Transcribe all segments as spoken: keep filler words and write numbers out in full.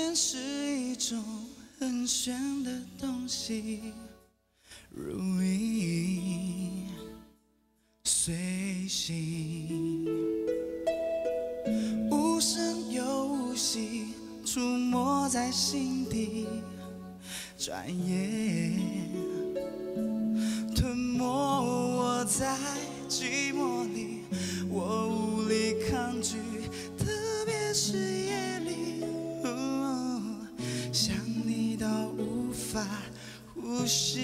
恋是一种很玄的东西，如影随形，无声又无息，出没在心底，转眼吞没我在寂寞里，我无力抗拒，特别是夜里，哦，想你到无法呼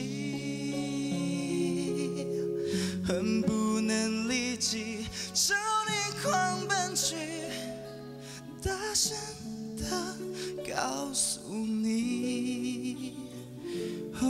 吸，恨不能立即朝你狂奔去，大声地告诉你，哦，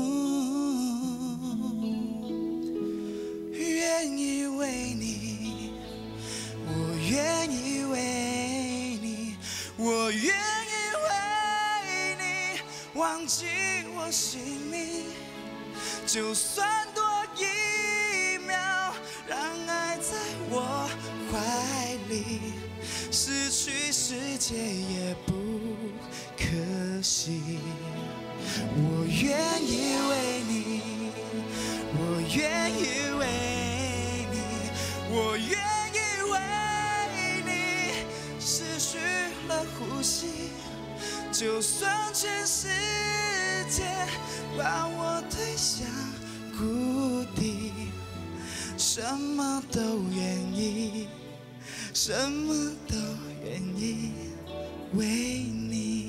愿意为你，我愿意为你，我愿意为你忘记我姓名，就算多一秒，让爱在我怀里，失去世界也不可惜。我愿意为你，我愿意为你，我愿意为你失去了呼吸，就算全世界把我推向谷底，什么都愿意，什么都愿意为你。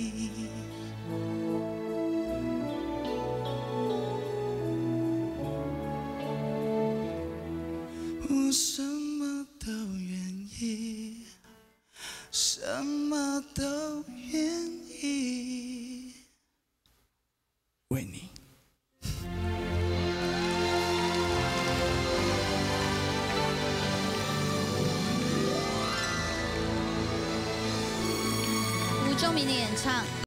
我什么都愿意，什么都愿意为你。 吴仲明的演唱。